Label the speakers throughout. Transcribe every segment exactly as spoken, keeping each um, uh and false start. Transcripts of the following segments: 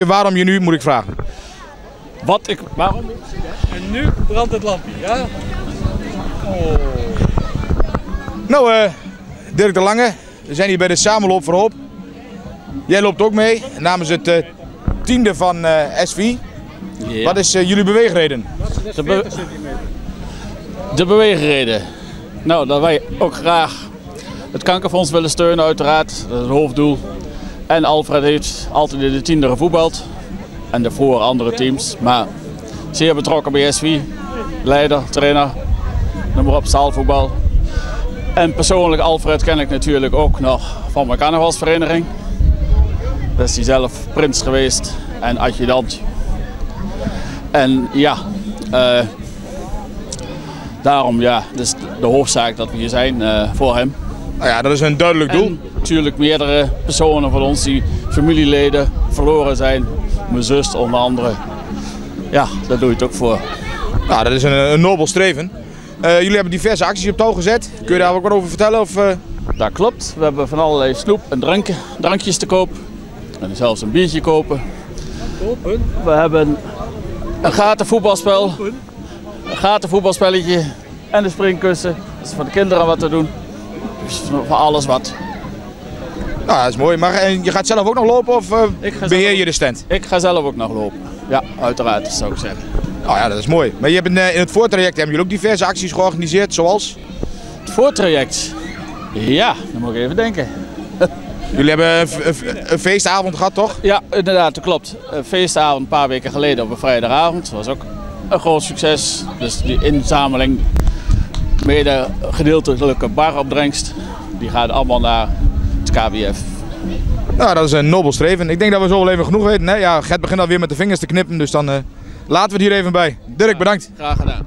Speaker 1: Waarom je nu, moet ik vragen?
Speaker 2: Wat ik, waarom? En nu brandt het lampje, ja? Oh.
Speaker 1: Nou, uh, Dirk de Lange, we zijn hier bij de Samenloop voor Hoop. Jij loopt ook mee, namens het uh, tiende van uh, S V.
Speaker 2: Ja.
Speaker 1: Wat is uh, jullie beweegreden?
Speaker 2: De, be de beweegreden? Nou, dat wij ook graag het kankerfonds willen steunen uiteraard, dat is het hoofddoel. En Alfred heeft altijd in de tiende gevoetbald en daarvoor andere teams, maar zeer betrokken bij S V, leider, trainer, noem maar op, zaalvoetbal. En persoonlijk Alfred ken ik natuurlijk ook nog van mijn carnavalsvereniging. Daar is hij zelf prins geweest en adjudant. En ja, uh, daarom ja, dus de hoofdzaak dat we hier zijn uh, voor hem.
Speaker 1: Nou ja, dat is een duidelijk doel.
Speaker 2: En natuurlijk meerdere personen van ons die familieleden verloren zijn. Mijn zus onder andere. Ja, daar doe je het ook voor.
Speaker 1: Nou, dat is een, een nobel streven. Uh, jullie hebben diverse acties op touw gezet. Kun je daar ook wat over vertellen? Of, uh...
Speaker 2: Dat klopt. We hebben van allerlei snoep en dranken, drankjes te koop. En zelfs een biertje kopen. Kopen? We hebben een gaten voetbalspel. Een gaten voetbalspelletje. En een springkussen. Dat is voor de kinderen wat te doen. Dus voor alles wat.
Speaker 1: Nou, dat is mooi. Maar en je gaat zelf ook nog lopen of uh, beheer je de stand?
Speaker 2: Ik ga zelf ook nog lopen. Ja, uiteraard zou ik zeggen.
Speaker 1: Nou ja, dat is mooi. Maar je hebt in, uh, in het voortraject hebben jullie ook diverse acties georganiseerd, zoals?
Speaker 2: Het voortraject? Ja, dan moet ik even denken.
Speaker 1: Jullie hebben een, een, een feestavond gehad, toch?
Speaker 2: Ja, inderdaad, dat klopt. Een feestavond een paar weken geleden op een vrijdagavond. Dat was ook een groot succes. Dus die inzameling, mede gedeeltelijke baropbrengst, die gaat allemaal naar het K W F.
Speaker 1: Nou, dat is een nobel streven. Ik denk dat we zo wel even genoeg weten. Hè? Ja, Gert begint alweer met de vingers te knippen, dus dan uh, laten we het hier even bij. Dirk, bedankt.
Speaker 2: Graag gedaan.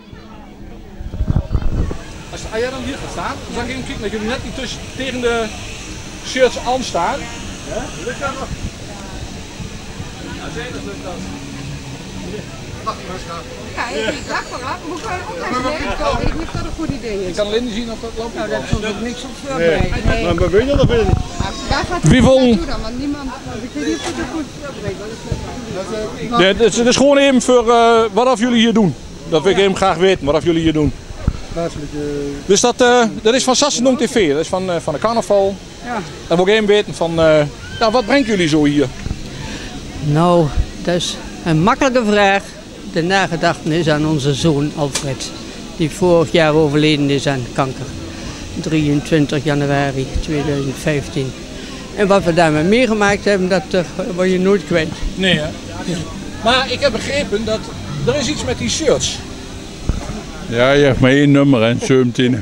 Speaker 3: Als jij dan hier gaat staan, dan zal ik even kijken dat jullie net niet tussen, tegen de shirts aan staan. Ja? Lukt dat nog? Ja, zeker lukt dat.
Speaker 4: Ja, ik dacht wel af. Hoe kan je opleggen? Ik weet niet of dat een goed idee is.
Speaker 3: Ik kan alleen niet zien of dat loopt.
Speaker 4: Nou, daar is soms ook niks op voorbereid. Nee.
Speaker 5: Maar, maar weet je dat of weet je niet?
Speaker 4: Daar gaat
Speaker 3: Wie vol?
Speaker 4: naartoe dan, want niemand, ik weet niet of het er goed voorbereid is.
Speaker 3: Nee, het is, het is gewoon even voor uh, wat of jullie hier doen. Dat wil ik even graag weten, wat of jullie hier doen. Dus dat, uh, dat is van Sassendong T V, dat is van, uh, van de carnaval.
Speaker 4: Ja.
Speaker 3: Dan wil ik even weten van, uh, nou, wat brengt jullie zo hier?
Speaker 6: Nou, dat is een makkelijke vraag. De nagedachtenis aan onze zoon Alfred, die vorig jaar overleden is aan kanker. drieëntwintig januari tweeduizend vijftien. En wat we daarmee meegemaakt hebben, dat uh, word je nooit kwijt.
Speaker 3: Nee, hè? Maar ik heb begrepen dat er is iets met die shirts.
Speaker 5: Ja, je hebt maar één nummer en zeventien.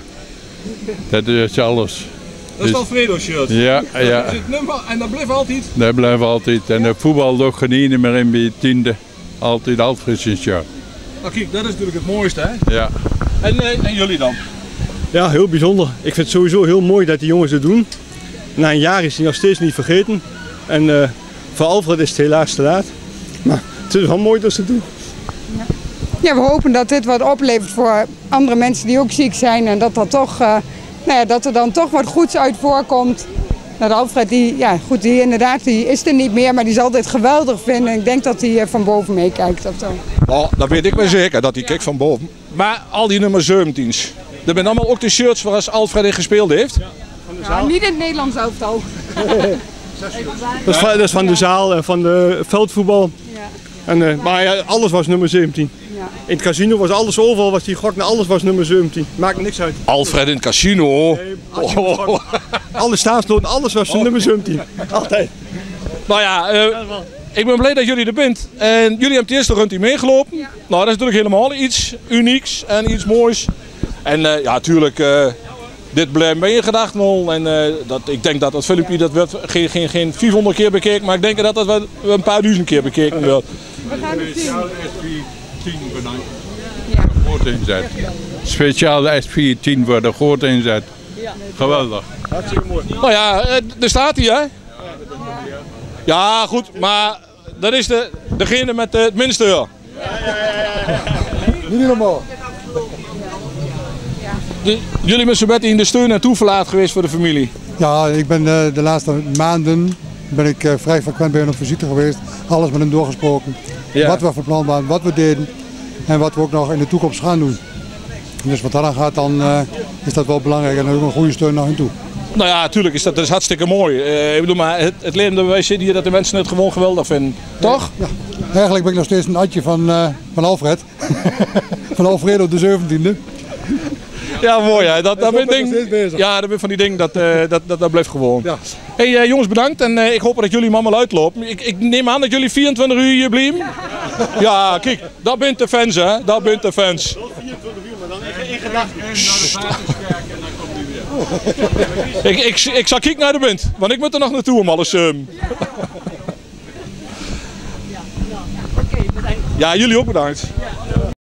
Speaker 5: Dat is alles.
Speaker 3: Dat is dan Fredo shirt.
Speaker 5: Ja, ja.
Speaker 3: Dat is het nummer en dat blijft altijd.
Speaker 5: Dat blijft altijd. En de voetbal nog genieten meer in bij tiende. Altijd Alfred zijn shirt.
Speaker 3: Nou kijk, dat is natuurlijk het mooiste, hè?
Speaker 5: Ja.
Speaker 3: En, uh, en jullie dan?
Speaker 7: Ja, heel bijzonder. Ik vind het sowieso heel mooi dat die jongens het doen. Na een jaar is hij nog steeds niet vergeten. En uh, voor Alfred is het helaas te laat. Maar het is wel mooi dat ze het doen.
Speaker 4: Ja, we hopen dat dit wat oplevert voor andere mensen die ook ziek zijn. En dat, dat, toch, uh, nou ja, dat er dan toch wat goeds uit voorkomt. Dat Alfred, die, ja, goed, die inderdaad, die is er niet meer, maar die zal dit geweldig vinden. Ik denk dat hij uh, van boven meekijkt of zo.
Speaker 3: Oh, dat weet ik wel zeker, dat hij kijkt van boven. Maar al die nummer zeventien's, dat zijn allemaal ook de shirts waar Alfred in gespeeld heeft?
Speaker 4: Ja, van de zaal. Ja, niet in het Nederlands elftal.
Speaker 7: Dat is, van, dat is van de zaal en van de veldvoetbal. Ja. En, uh, maar ja, alles was nummer zeventien. Ja. In het casino was alles, overal was die gok, alles was nummer zeventien. Maakt niks uit.
Speaker 3: Alfred in het casino?
Speaker 7: Nee, oh. Alle staatsloten, alles was oh. nummer zeventien. Altijd.
Speaker 3: Nou ja, uh, ik ben blij dat jullie er bent. En jullie hebben het eerste rondje meegelopen. Ja. Nou, dat is natuurlijk helemaal iets unieks en iets moois. En uh, ja, natuurlijk, uh, dit blijft bij je gedacht wel. En uh, dat, ik denk dat dat filmpje, dat werd geen, geen, geen vierhonderd keer bekeken, maar ik denk dat dat wel een paar duizend keer bekeken wordt.
Speaker 4: We gaan het zien.
Speaker 5: tien bedankt. Ja. Groot inzet. Speciaal de S V tien voor de grote inzet. Geweldig.
Speaker 7: Hartstikke mooi.
Speaker 3: Nou ja, er staat hij, hè? Ja, goed, maar dat is de, degene met het minste. Ja.
Speaker 7: Niet normaal.
Speaker 3: De, jullie zijn met in de steun en toeverlaat geweest voor de familie.
Speaker 8: Ja, ik ben de, de laatste maanden ben ik uh, vrij frequent bij hen op visite geweest. Alles met hem doorgesproken. Ja. Wat we van plan waren, wat we deden en wat we ook nog in de toekomst gaan doen. Dus wat daaraan gaat, dan uh, is dat wel belangrijk en dan ook een goede steun naar hen toe.
Speaker 3: Nou ja, natuurlijk is dat, dat is hartstikke mooi. Uh, ik bedoel, maar het, het levende bewijs zit hier dat de mensen het gewoon geweldig vinden. Toch?
Speaker 8: Ja. Eigenlijk ben ik nog steeds een atje van, uh, van Alfred. Van Alfredo de zeventiende.
Speaker 3: Ja, mooi hè. Dat, dat ben ding, ja, dat ben van die dingen, dat, uh, dat, dat, dat blijft gewoon. Ja. Hey uh, jongens, bedankt en uh, ik hoop dat jullie hem allemaal uitlopen. Ik, ik neem aan dat jullie vierentwintig uur hier blijven. Ja. Ja, kijk, dat bent de fans hè. Dat bent de fans.
Speaker 7: vierentwintig uur, maar dan in gedachten.
Speaker 3: Ik, ik, ik zal kijken naar de wind, want ik moet er nog naartoe om alles. Um. Ja, jullie ook bedankt.